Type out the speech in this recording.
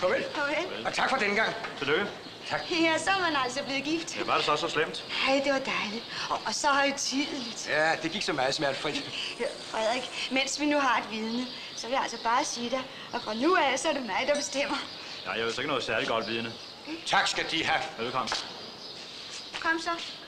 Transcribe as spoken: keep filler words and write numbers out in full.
Farvel. Farvel. Og tak for denne gang. Tillykke. Tak. Ja, så er man altså blevet gift. Ja, var det så så slemt? Nej, det var dejligt. Og, og så højtideligt. Ja, det gik så meget smertefrit. Ja, Frederik, mens vi nu har et vidne, så vil jeg altså bare sige dig, og fra nu af, så er det mig, der bestemmer. Ja, jeg vil så ikke noget særligt godt vidne. Tak skal de have. Velkommen. Kom så.